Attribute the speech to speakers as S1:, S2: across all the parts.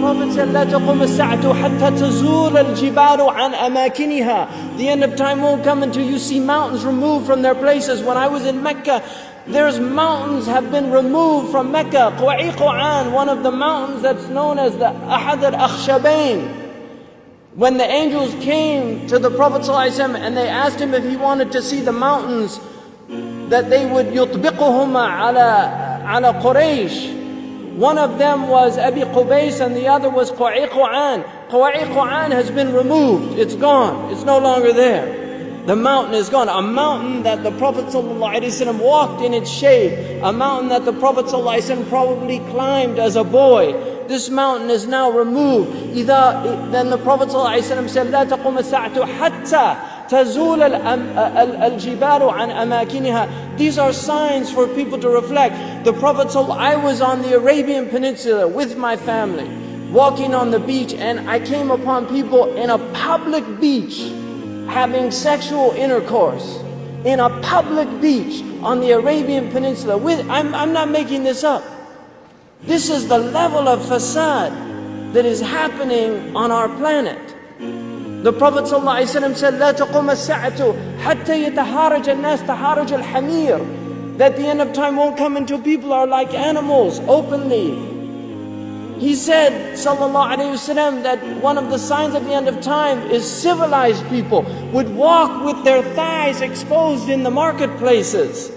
S1: Prophet said, لا تقوم الساعة حتى تزول الجبال عن أماكنها. The end of time won't come until you see mountains removed from their places. When I was in Mecca, there's mountains have been removed from Mecca. Quwa'iqan, one of the mountains that's known as the Ahad al-Akhshabain. When the angels came to the Prophet ﷺ and they asked him if he wanted to see the mountains that they would يطبقهما على Quraysh. One of them was Abi Qubays and the other was Quwa'iqan. Quwa'iqan has been removed. It's gone. It's no longer there. The mountain is gone. A mountain that the Prophet ﷺ walked in its shade. A mountain that the Prophet ﷺ probably climbed as a boy. This mountain is now removed. Then the Prophet ﷺ said, لا تقوم الساعة حتى تزول الجبال عن أماكنها. These are signs for people to reflect. The Prophet I was on the Arabian Peninsula with my family, walking on the beach, and I came upon people in a public beach having sexual intercourse. In a public beach on the Arabian Peninsula. I'm not making this up. This is the level of fasad that is happening on our planet. The Prophet ﷺ said, لا تقوم الساعة حتى يتحارج الناس تحارج الحمير. That the end of time won't come until people are like animals openly. He said, sallallahu alayhi wasallam, that one of the signs of the end of time is civilized people would walk with their thighs exposed in the marketplaces.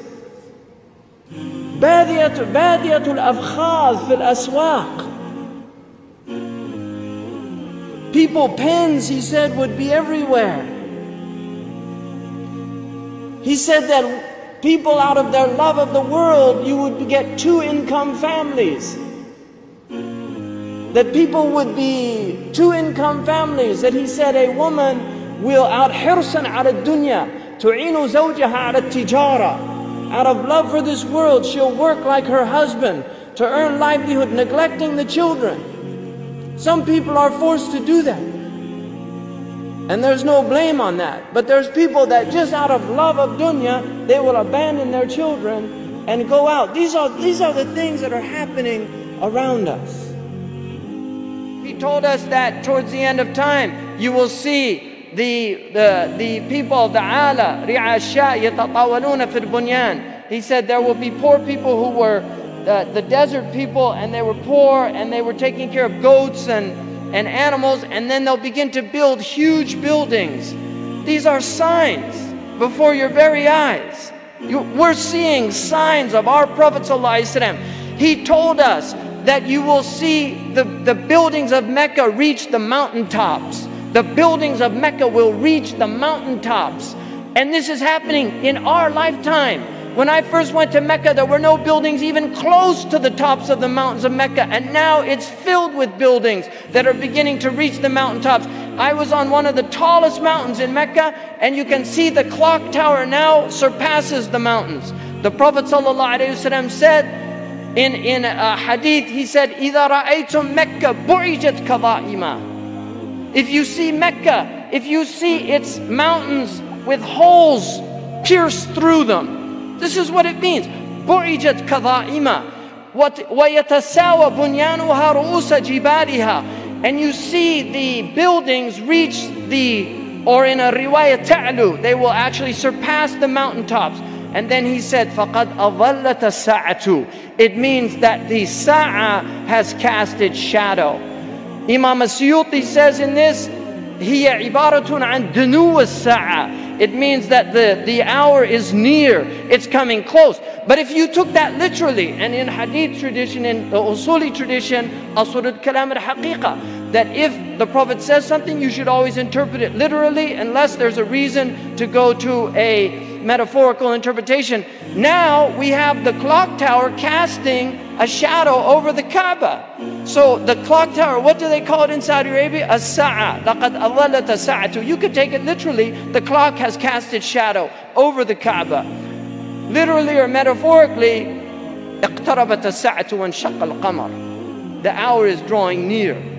S1: بادية الأفخاذ في الأسواق. People, pens, he said, would be everywhere. He said that people, out of their love of the world, you would get two-income families. That people would be two-income families. That he said a woman will out حرصا على الدنيا تعين زوجها على التجارة. Out of love for this world, she'll work like her husband to earn livelihood, neglecting the children. Some people are forced to do that. And there's no blame on that. But there's people that just out of love of dunya, they will abandon their children and go out. These are the things that are happening around us. He told us that towards the end of time, you will see the people of the ala, ri'asha yatatawaluna fil bunyan. He said there will be poor people who were the desert people, and they were poor and they were taking care of goats and animals, and then they'll begin to build huge buildings. These are signs before your very eyes. We're seeing signs of our Prophet ﷺ. He told us that you will see the buildings of Mecca reach the mountaintops. The buildings of Mecca will reach the mountaintops. And this is happening in our lifetime. When I first went to Mecca, there were no buildings even close to the tops of the mountains of Mecca. And now it's filled with buildings that are beginning to reach the mountaintops. I was on one of the tallest mountains in Mecca, and you can see the clock tower now surpasses the mountains. The Prophet ﷺ said in a hadith, he said, إِذَا رَأَيْتُمْ مَكَّةَ بُعِجَتْ كَظَائِمًا. If you see Mecca, if you see its mountains with holes pierced through them, this is what it means. بُعِجَتْ كَظَائِمًا وَيَتَسَاوَى بُنْيَانُهَا رُؤُوسَ جِبَالِهَا. And you see the buildings reach or in a riwayah ta'lu, they will actually surpass the mountaintops. And then he said, فَقَدْ أَظَلَّتَ السَّاعَةُ. It means that the sa'a has cast its shadow. Imam As-Suyuti says in this, هِيَ عِبَارَةٌ عَنْ دُنُوَ السَّاعَةِ. It means that the hour is near, it's coming close. But if you took that literally, and in hadith tradition, in the usuli tradition, asrud kalam al-haqiqa, that if the Prophet says something, you should always interpret it literally, unless there's a reason to go to a metaphorical interpretation. Now we have the clock tower casting a shadow over the Kaaba. So the clock tower, what do they call it in Saudi Arabia? As-sa'a. لَقَدْ أَظَلَّتَ السَّاعَةُ. You could take it literally, the clock has cast its shadow over the Kaaba. Literally or metaphorically, اقتربت الساعة وانشق القمر. The hour is drawing near.